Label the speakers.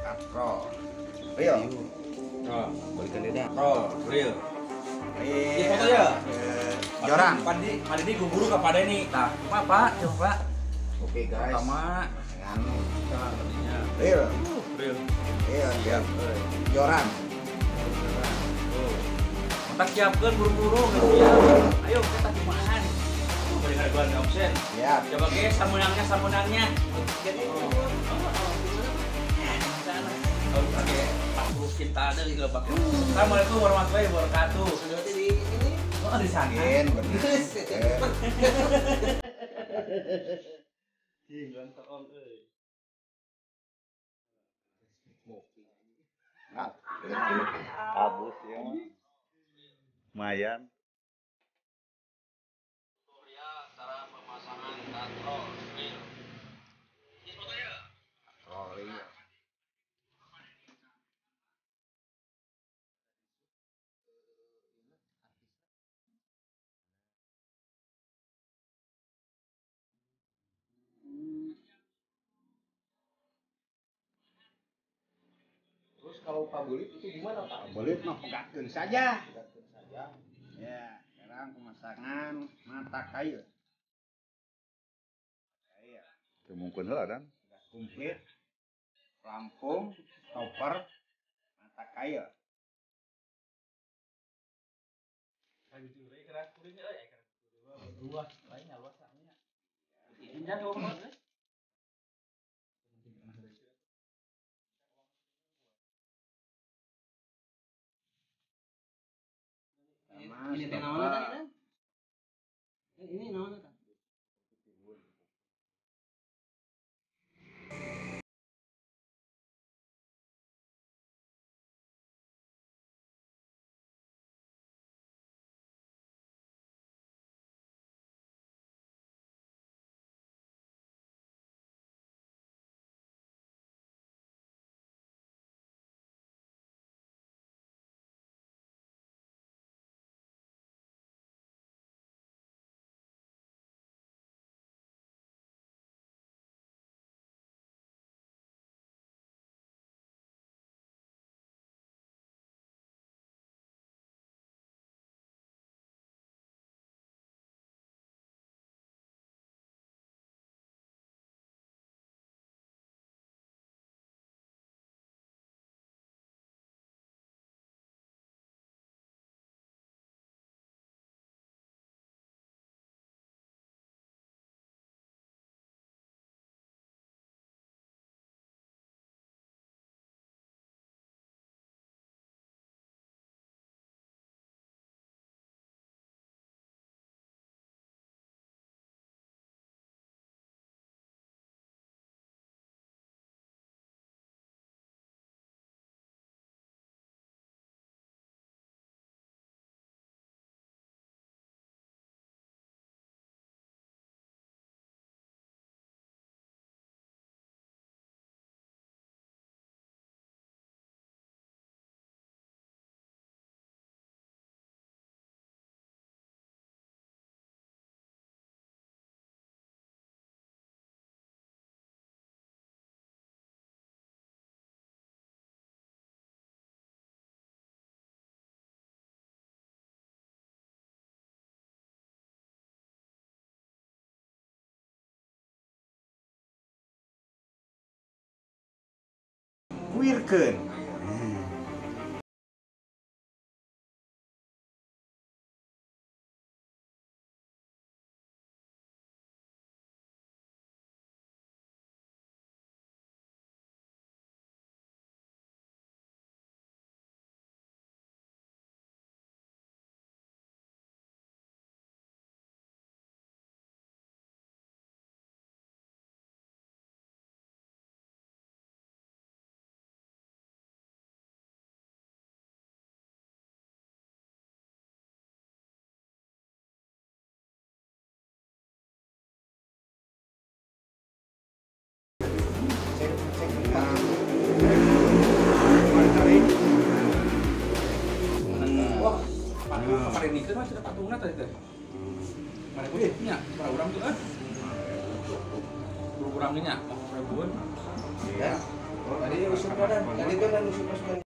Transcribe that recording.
Speaker 1: Katrol. Real.
Speaker 2: Oh,
Speaker 3: balikan dia dah.
Speaker 2: oh, real.
Speaker 1: Ini
Speaker 2: foto ya?
Speaker 1: Joran.
Speaker 2: Padi ini gue buru kepada ini. Nah, apa coba.
Speaker 1: Oke guys.
Speaker 2: Pertama
Speaker 1: Dengan
Speaker 2: tadinya
Speaker 1: real.
Speaker 2: real.
Speaker 1: Real. Joran.
Speaker 2: Kita siapkan buru-buru gitu ya. Ayo kita kumahan. Beri hargaan option.
Speaker 1: Ya.
Speaker 2: Coba guys, samunangnya. Jadi kalau pakai 40 kita ada di lebak. Assalamualaikum warahmatullahi wabarakatuh.
Speaker 4: Berarti di ini
Speaker 2: Oh, di sana.
Speaker 1: Bener.
Speaker 2: Ih, ganteng om euy.
Speaker 3: Abus ya. Lumayan.
Speaker 2: Cara pemasangan katrol real. Ini foto ya?
Speaker 1: Oh iya.
Speaker 4: terus kalau Pak Bulit itu gimana Pak?
Speaker 1: Belit mah pegatkeun saja.
Speaker 4: Lihatkan saja.
Speaker 1: Ya, sekarang pemasangan mata kail. Iya.
Speaker 3: Teu mungkin heula dan.
Speaker 1: Sudah komplit. Pelampung, stopper, mata kail.
Speaker 2: Luas, lainnya luas lainnya. Ini coba guys.
Speaker 1: Sama
Speaker 4: Ini teh
Speaker 1: stopper.
Speaker 4: naon tadi kan? Ini naon tadi?
Speaker 1: Kuirkeun.
Speaker 2: Wah, kemarin ini kan sudah patungna tadi teh. Kemarin gue punya berapa orang tuh kan? Berapa orang nya? Berapa bulan?
Speaker 1: Ya.
Speaker 4: Tadi usul Sutradan, tadi kan anu Sutradan.